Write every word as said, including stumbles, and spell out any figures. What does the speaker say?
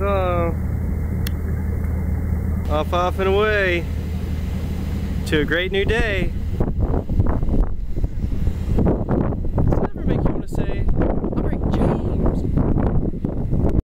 Ta-da! Off, off, and away to a great new day.